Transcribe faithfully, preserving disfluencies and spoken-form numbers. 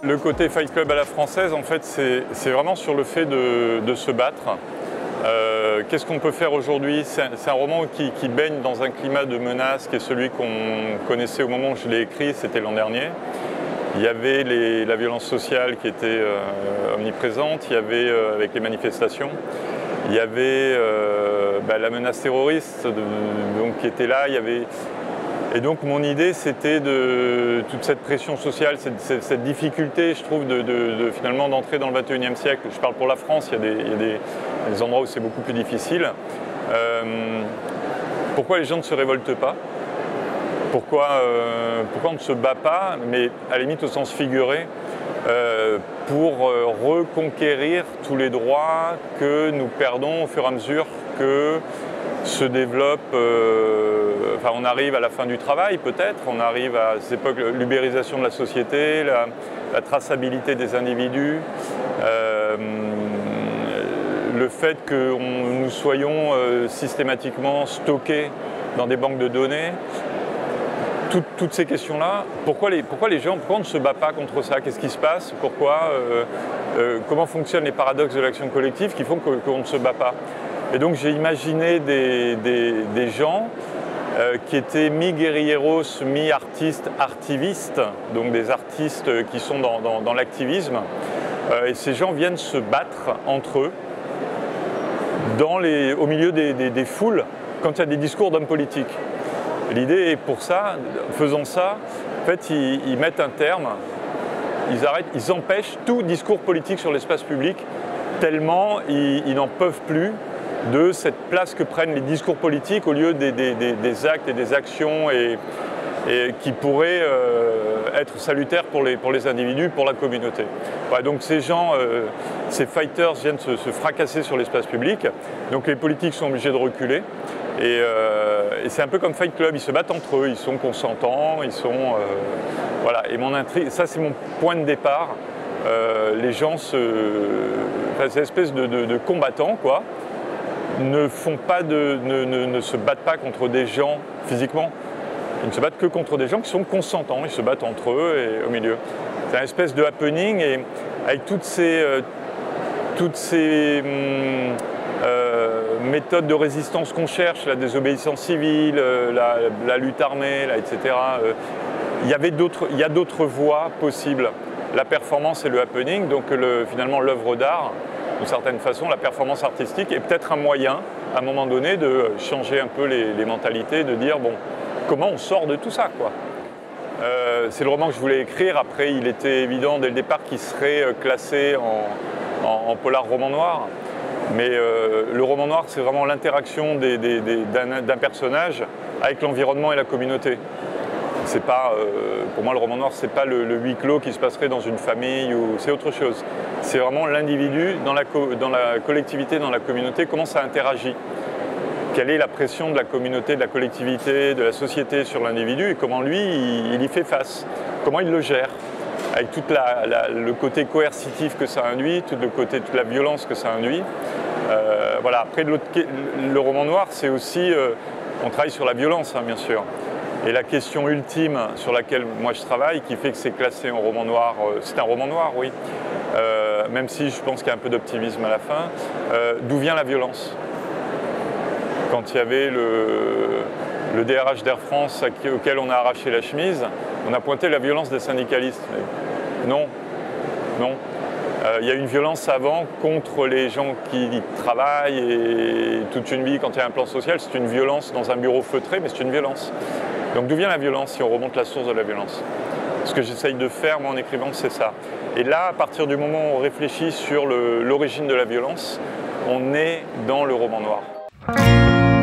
le côté Fight Club à la française, en fait, c'est vraiment sur le fait de, de se battre. Euh, Qu'est-ce qu'on peut faire aujourd'hui? C'est un, un roman qui, qui baigne dans un climat de menace qui est celui qu'on connaissait au moment où je l'ai écrit, c'était l'an dernier. Il y avait les, la violence sociale qui était euh, omniprésente, il y avait euh, avec les manifestations, il y avait euh, bah, la menace terroriste de, donc, qui était là. Il y avait... Et donc mon idée, c'était de toute cette pression sociale, cette, cette, cette difficulté, je trouve, de, de, de finalement d'entrer dans le vingt et unième siècle. Je parle pour la France, il y a des, il y a des, des endroits où c'est beaucoup plus difficile. Euh, pourquoi les gens ne se révoltent pas? Pourquoi, euh, pourquoi on ne se bat pas, mais à la limite au sens figuré, euh, pour euh, reconquérir tous les droits que nous perdons au fur et à mesure que se développe, euh, enfin on arrive à la fin du travail peut-être, on arrive à cette époque, l'ubérisation de la société, la, la traçabilité des individus, euh, le fait que on, nous soyons euh, systématiquement stockés dans des banques de données. Tout, toutes ces questions-là, pourquoi les, pourquoi les gens, pourquoi on ne se bat pas contre ça? Qu'est-ce qui se passe? Pourquoi euh, euh, comment fonctionnent les paradoxes de l'action collective qui font qu'on qu'on ne se bat pas? Et donc j'ai imaginé des, des, des gens euh, qui étaient mi-guerrilleros, mi-artistes, artivistes, donc des artistes qui sont dans, dans, dans l'activisme. Euh, et ces gens viennent se battre entre eux dans les, au milieu des, des, des foules quand il y a des discours d'hommes politiques. L'idée est pour ça, faisant ça, en fait, ils, ils mettent un terme, ils arrêtent, ils empêchent tout discours politique sur l'espace public, tellement ils, ils n'en peuvent plus de cette place que prennent les discours politiques au lieu des, des, des, des actes et des actions et, et qui pourraient euh, être salutaires pour les, pour les individus, pour la communauté. Ouais, donc ces gens, euh, ces fighters viennent se, se fracasser sur l'espace public, donc les politiques sont obligés de reculer. Et, euh, et c'est un peu comme Fight Club, ils se battent entre eux, ils sont consentants, ils sont... Euh, voilà, et mon intrigue, ça c'est mon point de départ. Euh, les gens se... Enfin, cette espèce de, de, de combattants, quoi, ne font pas de... Ne, ne, ne se battent pas contre des gens physiquement. Ils ne se battent que contre des gens qui sont consentants, ils se battent entre eux et au milieu. C'est une espèce de happening et avec toutes ces... Euh, toutes ces... Hum, Euh, méthodes de résistance qu'on cherche, la désobéissance civile, euh, la, la lutte armée, là, et cetera. Euh, il y avait d'autres, il y a d'autres voies possibles. La performance et le happening, donc le, finalement l'œuvre d'art, d'une certaine façon, la performance artistique est peut-être un moyen, à un moment donné, de changer un peu les, les mentalités, de dire bon, comment on sort de tout ça, quoi. Euh, c'est le roman que je voulais écrire. Après, il était évident dès le départ qu'il serait classé en, en, en polar roman noir. Mais euh, le roman noir, c'est vraiment l'interaction d'un personnage avec l'environnement et la communauté. C'est pas, euh, pour moi, le roman noir, c'est pas le, le huis clos qui se passerait dans une famille, ou c'est autre chose. C'est vraiment l'individu dans la, dans la collectivité, dans la communauté, comment ça interagit. Quelle est la pression de la communauté, de la collectivité, de la société sur l'individu et comment lui, il, il y fait face. Comment il le gère. Avec tout le côté coercitif que ça induit, tout le côté, toute la violence que ça induit. Euh, voilà. Après, le roman noir, c'est aussi, euh, on travaille sur la violence, hein, bien sûr. Et la question ultime sur laquelle moi je travaille, qui fait que c'est classé en roman noir, euh, c'est un roman noir, oui, euh, même si je pense qu'il y a un peu d'optimisme à la fin, euh, d'où vient la violence? Quand il y avait le, le D R H d'Air France auquel on a arraché la chemise, on a pointé la violence des syndicalistes. Mais non, non. Euh, il y a une violence avant contre les gens qui travaillent et toute une vie, quand il y a un plan social, c'est une violence dans un bureau feutré, mais c'est une violence. Donc d'où vient la violence si on remonte la source de la violence? Ce que j'essaye de faire, moi, en écrivant, c'est ça. Et là, à partir du moment où on réfléchit sur l'origine de la violence, on est dans le roman noir.